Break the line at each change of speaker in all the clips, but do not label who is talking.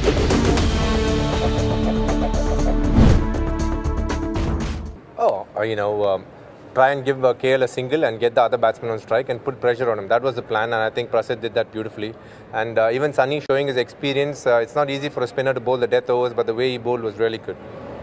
Try and give KL a single and get the other batsman on strike and put pressure on him. That was the plan, and I think Prasidh did that beautifully. And even Sunny showing his experience. It's not easy for a spinner to bowl the death overs, but the way he bowled was really good.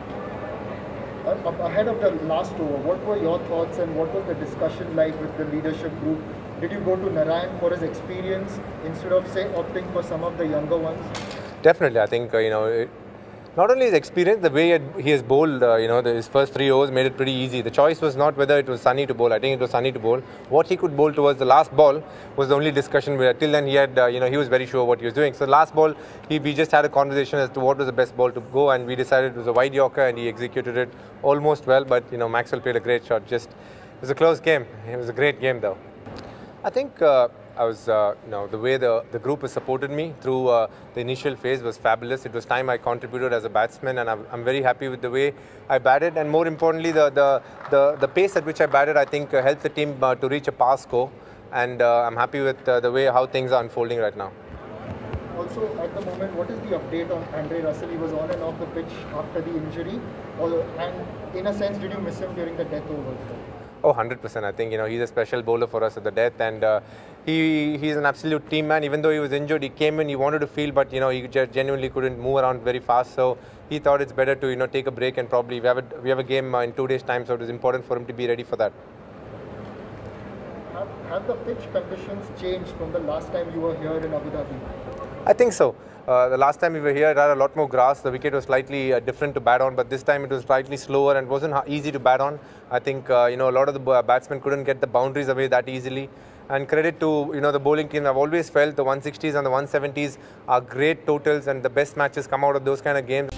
Ahead of the last over, what were your thoughts and what was the discussion like with the leadership group? Did you go to Narayan for his experience instead of, say, opting for some of the younger ones?
Definitely, I think, not only his experience, the way he has bowled, his first 3 overs made it pretty easy. The choice was not whether it was Sunny to bowl. I think it was Sunny to bowl. What he could bowl towards the last ball was the only discussion. Where till then he had, he was very sure what he was doing. So last ball, we just had a conversation as to what was the best ball to go, and we decided it was a wide Yorker, and he executed it almost well. But Maxwell played a great shot. It was a close game. It was a great game, though. I think I was, the way the group has supported me through the initial phase was fabulous. It was time I contributed as a batsman, and I'm very happy with the way I batted. And more importantly, the pace at which I batted, I think, helped the team to reach a pass score. And I'm happy with the way how things are unfolding right now.
Also, at the moment, what is the update on Andre Russell? He was on and off the pitch after the injury. And in a sense, did you miss him during the death overs?
Oh, 100%. I think, he's a special bowler for us at the death, and he's an absolute team man. Even though he was injured, he came in, he wanted to field, but, he genuinely couldn't move around very fast. So he thought it's better to, take a break, and probably we have a game in 2 days' time, so it was important for him to be ready for that.
Have the pitch conditions changed from the last time you were here in Abu Dhabi?
I think so. The last time we were here, it had a lot more grass. The wicket was slightly different to bat on, but this time it was slightly slower and wasn't easy to bat on. I think a lot of the batsmen couldn't get the boundaries away that easily. And credit to the bowling team. I've always felt the 160s and the 170s are great totals, and the best matches come out of those kind of games.